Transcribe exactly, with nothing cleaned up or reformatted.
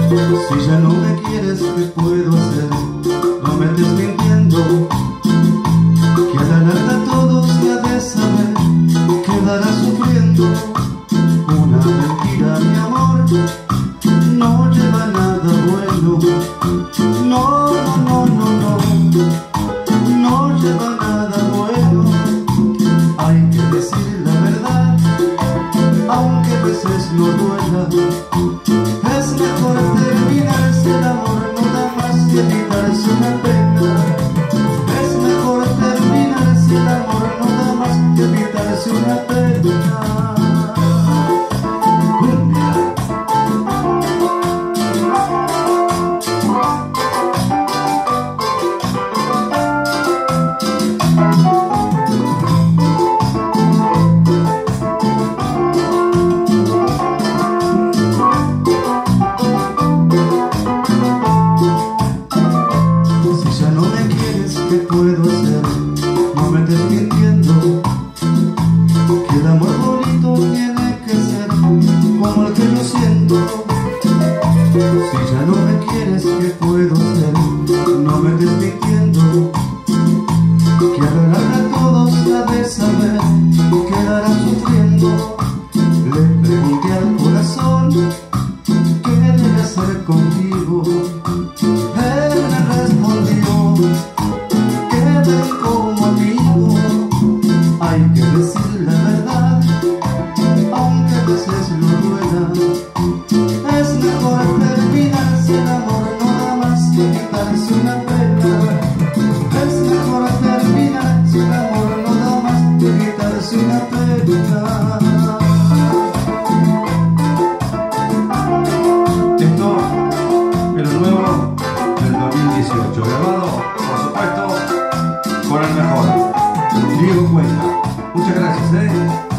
Si ya no me quieres, ¿qué puedo hacer? No me estés mintiendo, que a la larga todo se ha de saber. Quedarás sufriendo una mentira, mi amor. No lleva nada bueno. No, no, no, no, no. No lleva nada bueno. Hay que decir la verdad, aunque a veces no duela. Es mejor terminarse el amor, no da más que quitarse una pena. Es mejor terminarse el amor, no da más que quitarse una pena. ¿Qué puedo hacer? No me estés mintiendo, que el amor bonito tiene que ser como el que yo siento. Si ya no me quieres, ¿qué puedo hacer? No me estés mintiendo, que a la larga todos ha de saber. Quedarás sufriendo. Le pregunté al corazón qué debe hacer contigo. Él me respondió: como amigo. Hay que decir la verdad, aunque a veces no duela. Es mejor terminarse el amor, no da más que quitarse una pena. Es mejor terminarse el amor, no da más que quitarse una pena. Esto es lo nuevo del dos mil dieciocho, grabado, por supuesto, por el mejor, Diego Cuenca. Muchas gracias, ¿eh?